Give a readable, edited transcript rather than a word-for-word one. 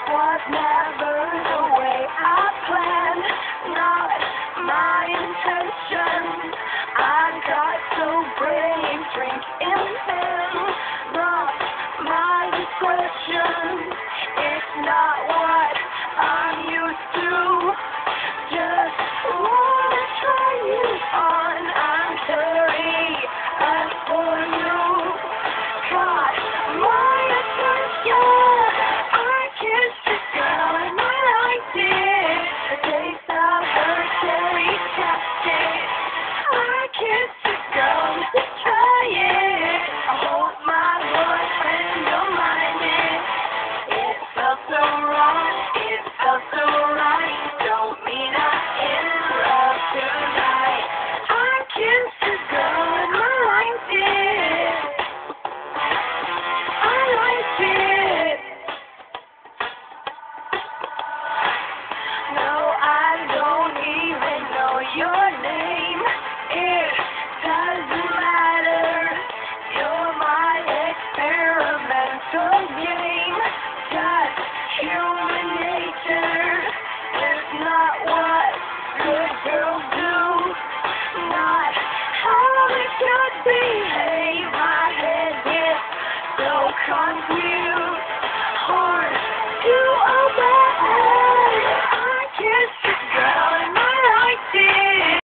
was never the way I planned, not my intention. I got so brave, drink in hand, lost my discretion. It's not what I'm used to. Just wanna try you on. I'm sorry, as for you, got my attention. I kissed a girl and I liked it. The taste of her cherry chapstick. I kissed a girl to try it. I hope my boyfriend don't mind it. It felt so wrong, it felt so right. Don't mean I interrupt tonight. I kissed a girl and I liked it. I liked it. No, I don't even know your name. It doesn't matter. You're my experimental game. Just human nature. It's not what good girls do. Not how it should behave. My head gets so concrete.